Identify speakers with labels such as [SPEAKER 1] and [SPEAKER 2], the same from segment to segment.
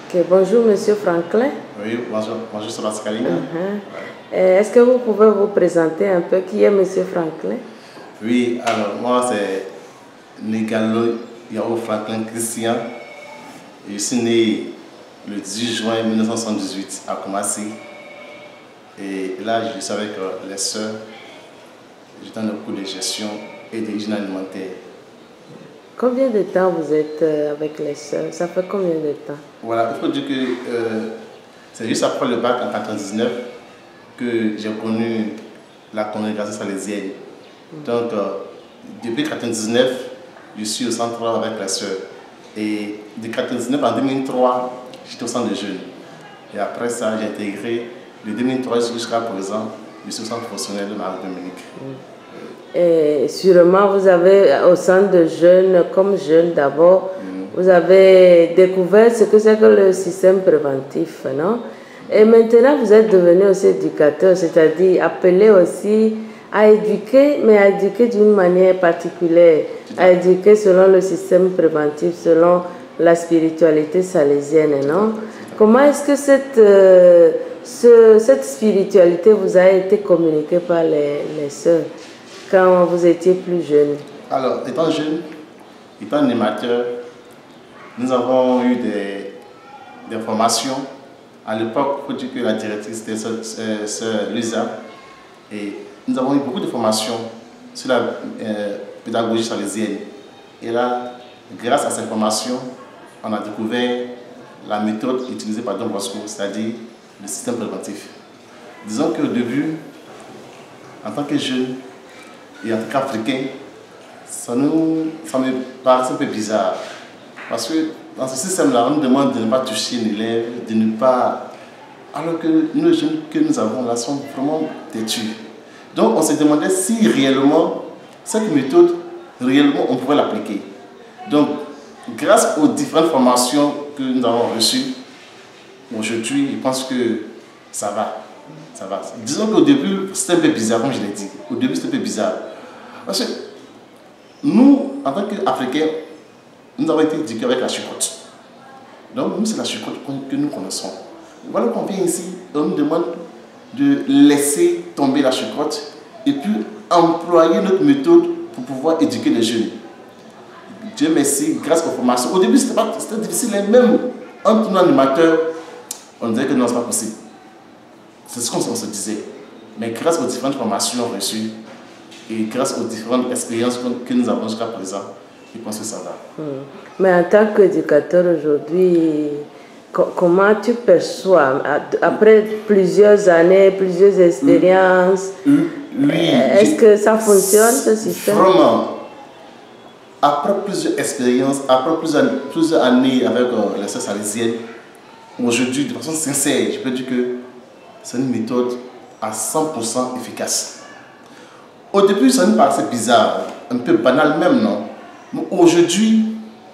[SPEAKER 1] Ok, bonjour Monsieur Franklin.
[SPEAKER 2] Oui, bonjour Solas Kalina.
[SPEAKER 1] Est-ce que vous pouvez vous présenter un peu qui est Monsieur Franklin?
[SPEAKER 2] Oui, alors moi c'est Negalo Yao Franklin Christian. Je suis né le 10 juin 1978 à Kumasi. Et là, je suis avec les sœurs. J'étais dans le cours de gestion et d'hygiène alimentaire.
[SPEAKER 1] Combien de temps vous êtes avec les sœurs? Ça fait combien de temps?
[SPEAKER 2] Voilà, il faut dire que c'est juste après le bac en 1999 que j'ai connu la congrégation salésienne. Donc, depuis 1999, je suis au centre avec les sœurs. Et de 1999 en 2003, j'étais au centre de jeunes. Et après ça, j'ai intégré de 2003 jusqu'à présent, je suis au centre professionnel de Marie-Dominique.
[SPEAKER 1] Et sûrement, vous avez au centre de jeunes, comme jeune d'abord, vous avez découvert ce que c'est que le système préventif, non? Et maintenant, vous êtes devenu aussi éducateur, c'est-à-dire appelé aussi à éduquer, mais à éduquer d'une manière particulière, à éduquer selon le système préventif, selon la spiritualité salésienne, non? Comment est-ce que cette spiritualité vous a été communiquée par les sœurs quand vous étiez plus jeune?
[SPEAKER 2] Alors, étant jeune, étant animateur, nous avons eu des formations. À l'époque, il faut dire que la directrice était Sœur Luisa. Et nous avons eu beaucoup de formations sur la pédagogie salésienne. Et là, grâce à ces formations, on a découvert la méthode utilisée par Don Bosco, c'est-à-dire le système préventif. Disons qu'au début, en tant que jeune et en tant qu'Africain, ça me paraissait un peu bizarre. Parce que dans ce système-là, on nous demande de ne pas toucher une élève, de ne pas... Alors que nos jeunes que nous avons là sont vraiment têtus. Donc on se demandait si réellement, cette méthode, réellement on pouvait l'appliquer. Donc, grâce aux différentes formations que nous avons reçues, aujourd'hui, je pense que ça va. Ça va. Disons qu'au début, c'était un peu bizarre, comme je l'ai dit. Au début, c'était un peu bizarre. Parce que nous, en tant qu'Africains, nous avons été éduqués avec la chicotte. Donc, nous, c'est la chicotte que nous connaissons. Voilà qu'on vient ici, on nous demande de laisser tomber la chicotte et puis employer notre méthode pour pouvoir éduquer les jeunes. Dieu merci, grâce aux formations. Au début, c'était difficile, et même entre nous animateurs, on disait que non, ce n'est pas possible. C'est ce qu'on se disait. Mais grâce aux différentes formations reçues et grâce aux différentes expériences que nous avons jusqu'à présent, je pense que ça va.
[SPEAKER 1] Mais en tant qu'éducateur aujourd'hui, comment tu perçois, après plusieurs années, plusieurs expériences, est-ce que ça fonctionne ce système?
[SPEAKER 2] Vraiment, après plusieurs expériences, après plusieurs années avec les sœurs salésiennes, aujourd'hui, de façon sincère, je peux dire que c'est une méthode à 100% efficace. Au début, ça nous paraissait bizarre, un peu banal même, non? Mais aujourd'hui,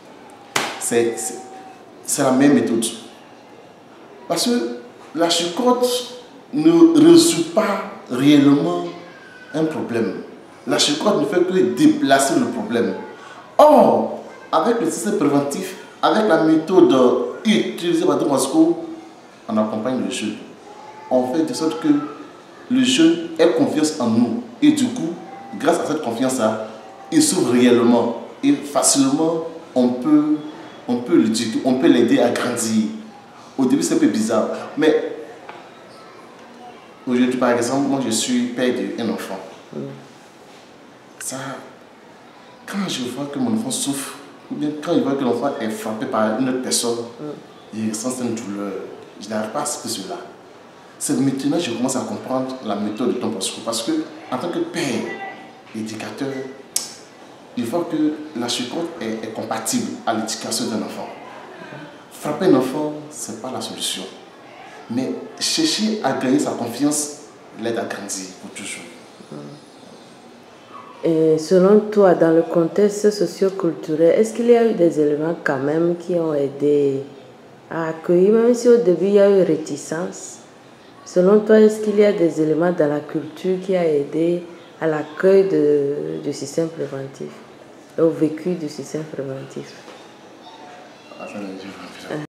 [SPEAKER 2] c'est la même méthode. Parce que la chicotte ne résout pas réellement un problème. La chicotte ne fait que déplacer le problème. Or, avec le système préventif, avec la méthode utilisée par Don Bosco, on accompagne le jeune. On fait de sorte que le jeune ait confiance en nous. Et du coup, grâce à cette confiance-là, il s'ouvre réellement. Et facilement, on peut l'aider à grandir. Au début, c'est un peu bizarre. Mais aujourd'hui, par exemple, moi je suis père d'un enfant. Ça, quand je vois que mon enfant souffre, ou bien quand je vois que l'enfant est frappé par une autre personne, il ressent une douleur. Je n'arrive pas à ce que cela. C'est maintenant que je commence à comprendre la méthode de Don Bosco. Parce que, en tant que père, éducateur, il faut que la chicotte est compatible à l'éducation d'un enfant. Frapper un enfant, ce n'est pas la solution. Mais chercher à gagner sa confiance l'aide à grandir pour toujours.
[SPEAKER 1] Et selon toi, dans le contexte socio-culturel, est-ce qu'il y a eu des éléments quand même qui ont aidé à accueillir, même si au début il y a eu réticence? Selon toi, est-ce qu'il y a des éléments dans la culture qui a aidé à l'accueil du système préventif, au vécu du système préventif?